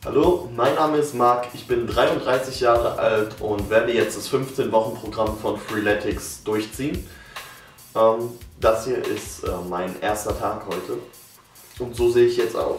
Hallo, mein Name ist Marc, ich bin 33 Jahre alt und werde jetzt das 15-Wochen-Programm von Freeletics durchziehen. Das hier ist mein erster Tag heute und so sehe ich jetzt aus.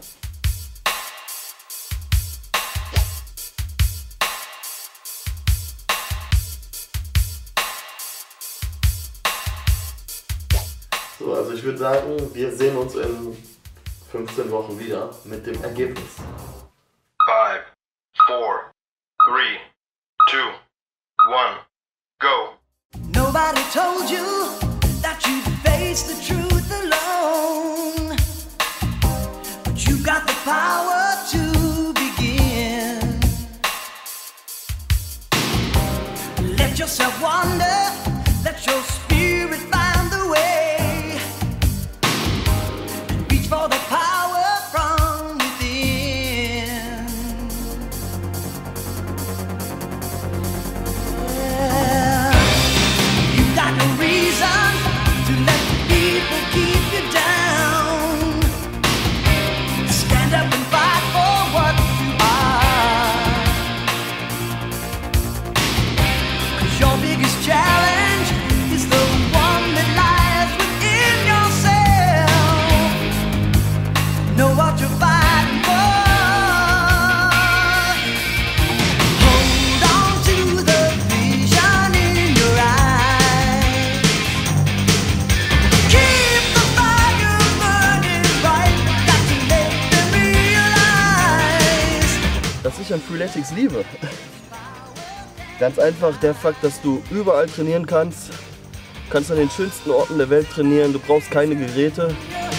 So, also ich würde sagen, wir sehen uns in 15 Wochen wieder mit dem Ergebnis. 5, 4, 3, 2, 1, go! Nobody told you that you'd face the truth alone, but you got the power to begin. Let yourself wander, let your spirit find the way, and reach for the power from within. Yeah. You've got no reason to let people keep you down. Stand up and fight for what you are, 'cause your biggest challenge is the one that lies within yourself. Know what you're fighting for. Hold on to the vision in your eyes. Keep the fire burning bright. Got to make them realize. Dass ich an Freeletics liebe. Ganz einfach der Fakt, dass du überall trainieren kannst. Du kannst an den schönsten Orten der Welt trainieren, du brauchst keine Geräte.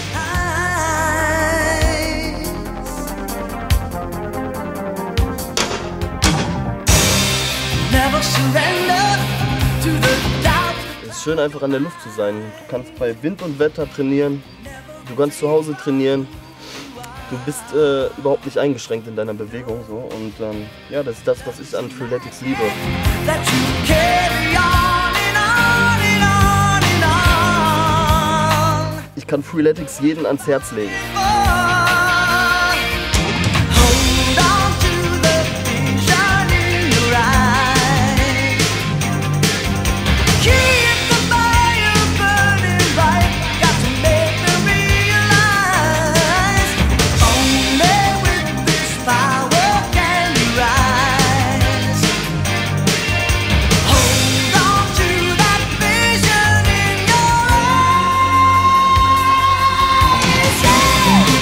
Never surrender to the doubt. Es ist schön einfach an der Luft zu sein. Du kannst bei Wind und Wetter trainieren, du kannst zu Hause trainieren. Du bist überhaupt nicht eingeschränkt in deiner Bewegung. So. Und ja, das ist das, was ich an Freeletics liebe. That you carry on and on and on and on. Ich kann Freeletics jeden ans Herz legen. Hold on to the vision in your eyes. Keep the fire burning bright. Got to make them realize. Only with this power can you rise. Hold on to that vision in your eyes. Yeah.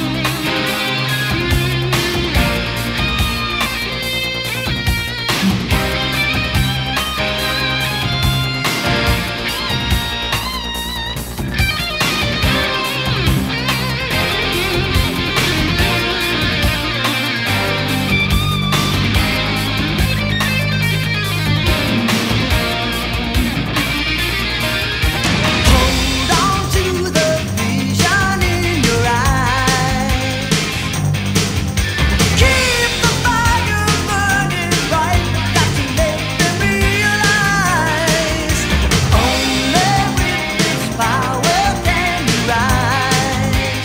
Hold on to the vision in your eyes. Keep the fire burning bright. Got to make them realize. Only with this power can you rise.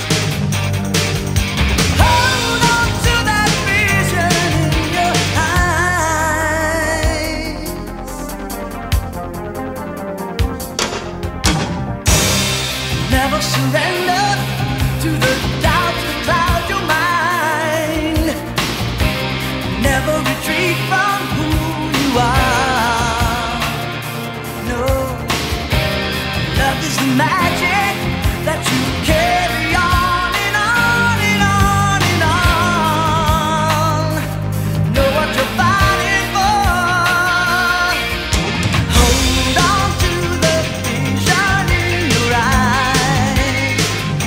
Hold on to that vision in your eyes. Never surrender to the doubts that cloud your mind. Never retreat from who you are. No, love is the magic that you carry on and on and on and on. Know what you're fighting for. Hold on to the vision in your eyes.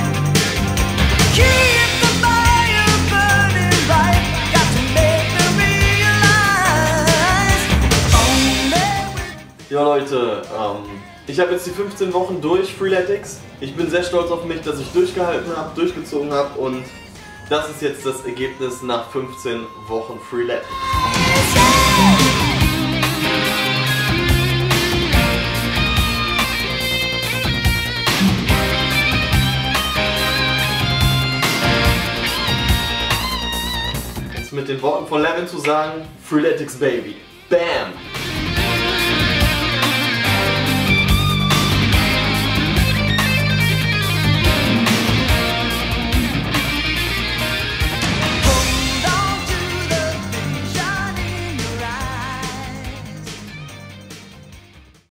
Keep the fire burning bright. Got to make them realize. Only with Ja Leute, ich habe jetzt die 15 Wochen durch Freeletics. Ich bin sehr stolz auf mich, dass ich durchgehalten habe, durchgezogen habe und das ist jetzt das Ergebnis nach 15 Wochen Freeletics. mit den Worten von Levin zu sagen, Freeletics Baby. Bam!